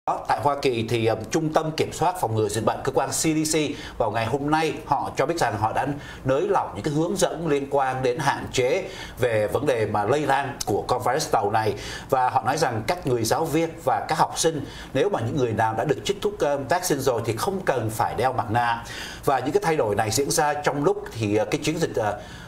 Tại Hoa Kỳ thì Trung tâm Kiểm soát Phòng ngừa Dịch bệnh, cơ quan CDC vào ngày hôm nay họ cho biết rằng họ đã nới lỏng những cái hướng dẫn liên quan đến hạn chế về vấn đề mà lây lan của con virus tàu này, và họ nói rằng các người giáo viên và các học sinh, nếu mà những người nào đã được chích thuốc vaccine rồi thì không cần phải đeo mặt nạ. Và những cái thay đổi này diễn ra trong lúc thì cái chiến dịch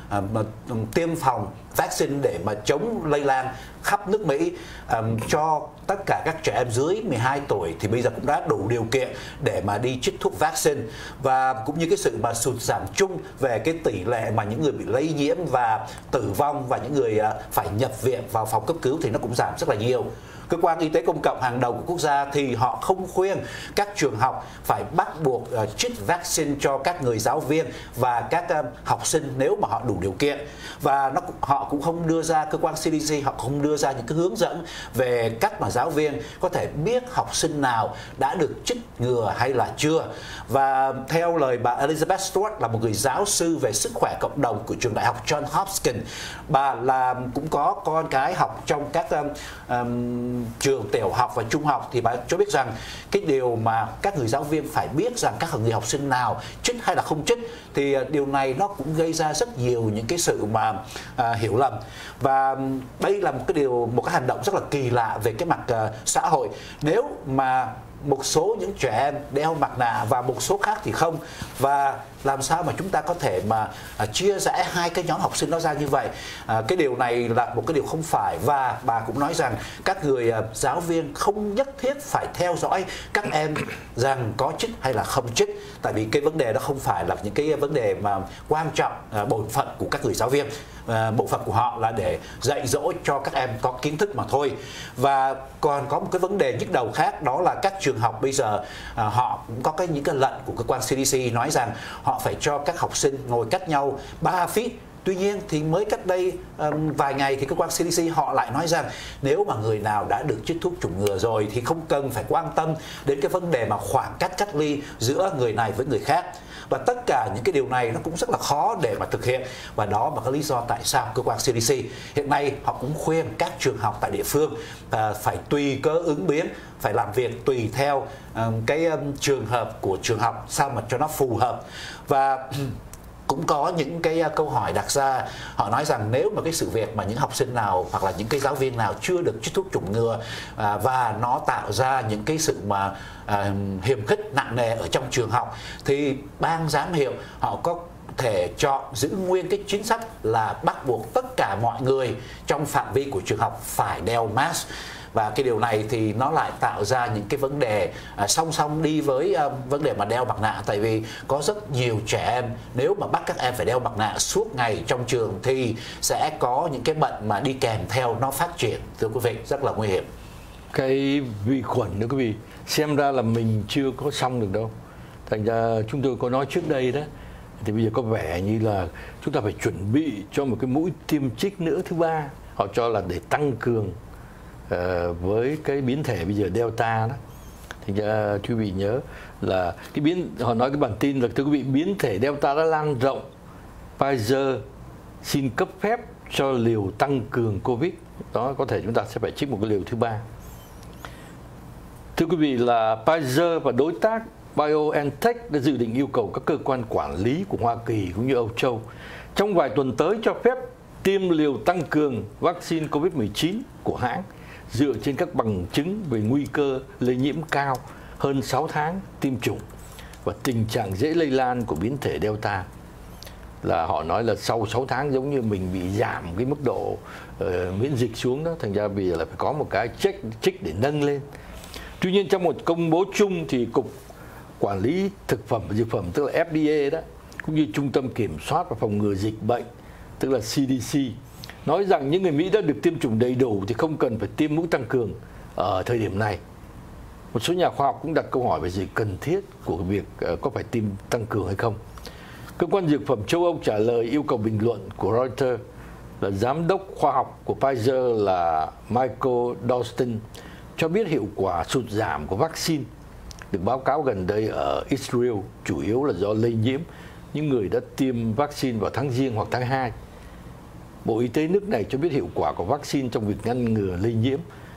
tiêm phòng vaccine để mà chống lây lan khắp nước Mỹ cho tất cả các trẻ em dưới 12 tuổi thì bây giờ cũng đã đủ điều kiện để mà đi chích thuốc vaccine, và cũng như cái sự mà sụt giảm chung về cái tỷ lệ mà những người bị lây nhiễm và tử vong và những người phải nhập viện vào phòng cấp cứu thì nó cũng giảm rất là nhiều. Cơ quan y tế công cộng hàng đầu của quốc gia thì họ không khuyên các trường học phải bắt buộc chích vaccine cho các người giáo viên và các học sinh nếu mà họ đủ điều kiện. Và họ cũng không đưa ra, cơ quan CDC họ không đưa ra những cái hướng dẫn về cách mà giáo viên có thể biết học sinh nào đã được chích ngừa hay là chưa. Và theo lời bà Elizabeth Stewart là một người giáo sư về sức khỏe cộng đồng của trường đại học John Hopkins, bà là cũng có con cái học trong các trường tiểu học và trung học, thì bà cho biết rằng cái điều mà các người giáo viên phải biết rằng các người học sinh nào chích hay là không chích, thì điều này nó cũng gây ra rất nhiều những cái sự mà hiểu lầm. Và đây là một cái hành động rất là kỳ lạ về cái mặt xã hội. Nếu mà một số những trẻ em đeo mặt nạ và một số khác thì không, và làm sao mà chúng ta có thể mà chia rẽ hai cái nhóm học sinh đó ra như vậy? Cái điều này là một cái điều không phải. Và bà cũng nói rằng các người giáo viên không nhất thiết phải theo dõi các em rằng có chích hay là không chích, tại vì cái vấn đề đó không phải là những cái vấn đề mà quan trọng. Bổn phận của các người giáo viên, bộ phận của họ là để dạy dỗ cho các em có kiến thức mà thôi. Và còn có một cái vấn đề nhức đầu khác, đó là các trường học bây giờ họ cũng có những cái lệnh của cơ quan CDC nói rằng họ phải cho các học sinh ngồi cách nhau 3 feet. Tuy nhiên thì mới cách đây vài ngày thì cơ quan CDC họ lại nói rằng nếu mà người nào đã được chích thuốc chủng ngừa rồi thì không cần phải quan tâm đến cái vấn đề mà khoảng cách cách ly giữa người này với người khác. Và tất cả những cái điều này nó cũng rất là khó để mà thực hiện, và đó là cái lý do tại sao cơ quan CDC hiện nay họ cũng khuyên các trường học tại địa phương phải tùy cơ ứng biến, phải làm việc tùy theo cái trường hợp của trường học sao mà cho nó phù hợp. Và cũng có những cái câu hỏi đặt ra, họ nói rằng nếu mà cái sự việc mà những học sinh nào hoặc là những cái giáo viên nào chưa được chích thuốc chủng ngừa và nó tạo ra những cái sự mà hiềm khích nặng nề ở trong trường học, thì ban giám hiệu họ có thể chọn giữ nguyên cái chính sách là bắt buộc tất cả mọi người trong phạm vi của trường học phải đeo mask. Và cái điều này thì nó lại tạo ra những cái vấn đề song song đi với vấn đề mà đeo mặt nạ. Tại vì có rất nhiều trẻ em, nếu mà bắt các em phải đeo mặt nạ suốt ngày trong trường thì sẽ có những cái bệnh mà đi kèm theo nó phát triển, thưa quý vị, rất là nguy hiểm. Cái vi khuẩn nữa quý vị, xem ra là mình chưa có xong được đâu. Thành ra chúng tôi có nói trước đây đó, thì bây giờ có vẻ như là chúng ta phải chuẩn bị cho một cái mũi tiêm chích nữa thứ ba. Họ cho là để tăng cường với cái biến thể bây giờ Delta đó. Thì quý vị nhớ là họ nói cái bản tin là thưa quý vị, biến thể Delta đã lan rộng. Pfizer xin cấp phép cho liều tăng cường Covid. Đó, có thể chúng ta sẽ phải trích một cái liều thứ ba. Thưa quý vị, là Pfizer và đối tác BioNTech đã dự định yêu cầu các cơ quan quản lý của Hoa Kỳ cũng như Âu Châu trong vài tuần tới cho phép tiêm liều tăng cường vaccine Covid-19 của hãng dựa trên các bằng chứng về nguy cơ lây nhiễm cao hơn 6 tháng tiêm chủng và tình trạng dễ lây lan của biến thể Delta. Là họ nói là sau 6 tháng giống như mình bị giảm cái mức độ miễn dịch xuống đó, thành ra bây giờ là phải có một cái trích để nâng lên. Tuy nhiên trong một công bố chung thì Cục Quản lý Thực phẩm và Dược phẩm, tức là FDA đó, cũng như Trung tâm Kiểm soát và Phòng ngừa Dịch bệnh, tức là CDC, nói rằng những người Mỹ đã được tiêm chủng đầy đủ thì không cần phải tiêm mũi tăng cường ở thời điểm này. Một số nhà khoa học cũng đặt câu hỏi về sự cần thiết của việc có phải tiêm tăng cường hay không. Cơ quan Dược phẩm châu Âu trả lời yêu cầu bình luận của Reuters là giám đốc khoa học của Pfizer là Michael Dalston cho biết hiệu quả sụt giảm của vaccine được báo cáo gần đây ở Israel chủ yếu là do lây nhiễm những người đã tiêm vaccine vào tháng Giêng hoặc tháng 2. Bộ Y tế nước này cho biết hiệu quả của vaccine trong việc ngăn ngừa lây nhiễm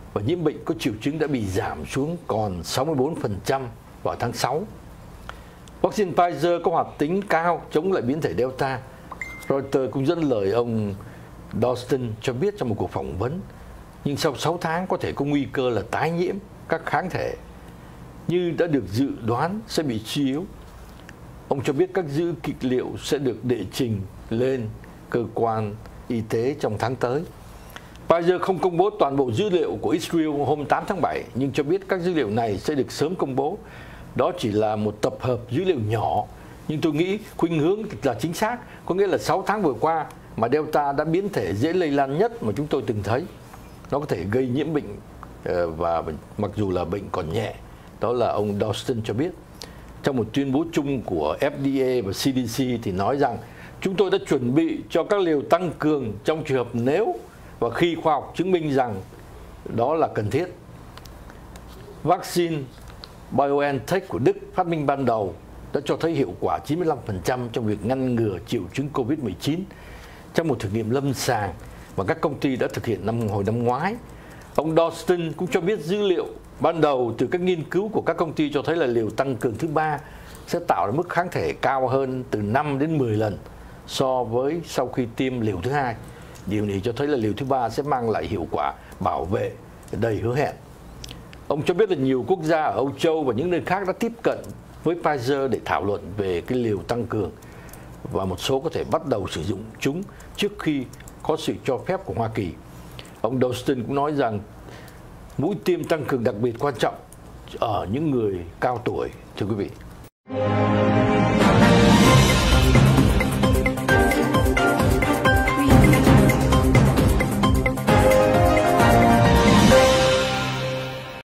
và nhiễm bệnh có triệu chứng đã bị giảm xuống còn 64% vào tháng 6. Vaccine Pfizer có hoạt tính cao chống lại biến thể Delta. Reuters cũng dẫn lời ông Dawson cho biết trong một cuộc phỏng vấn, nhưng sau 6 tháng có thể có nguy cơ là tái nhiễm các kháng thể như đã được dự đoán sẽ bị suy yếu. Ông cho biết các dữ liệu sẽ được đệ trình lên cơ quan y tế trong tháng tới. Pfizer không công bố toàn bộ dữ liệu của Israel hôm 8 tháng 7, nhưng cho biết các dữ liệu này sẽ được sớm công bố. Đó chỉ là một tập hợp dữ liệu nhỏ, nhưng tôi nghĩ khuynh hướng là chính xác, có nghĩa là 6 tháng vừa qua mà Delta đã biến thể dễ lây lan nhất mà chúng tôi từng thấy. Nó có thể gây nhiễm bệnh và mặc dù là bệnh còn nhẹ. Đó là ông Dawson cho biết. Trong một tuyên bố chung của FDA và CDC thì nói rằng chúng tôi đã chuẩn bị cho các liều tăng cường trong trường hợp nếu và khi khoa học chứng minh rằng đó là cần thiết. Vaccine BioNTech của Đức phát minh ban đầu đã cho thấy hiệu quả 95% trong việc ngăn ngừa triệu chứng COVID-19 trong một thử nghiệm lâm sàng mà các công ty đã thực hiện hồi năm ngoái. Ông Dawson cũng cho biết dữ liệu ban đầu từ các nghiên cứu của các công ty cho thấy là liều tăng cường thứ 3 sẽ tạo ra mức kháng thể cao hơn từ 5 đến 10 lần so với sau khi tiêm liều thứ 2. Điều này cho thấy là liều thứ 3 sẽ mang lại hiệu quả bảo vệ đầy hứa hẹn. Ông cho biết là nhiều quốc gia ở Âu Châu và những nơi khác đã tiếp cận với Pfizer để thảo luận về cái liều tăng cường và một số có thể bắt đầu sử dụng chúng trước khi có sự cho phép của Hoa Kỳ. Ông Dawson cũng nói rằng mũi tiêm tăng cường đặc biệt quan trọng ở những người cao tuổi, thưa quý vị.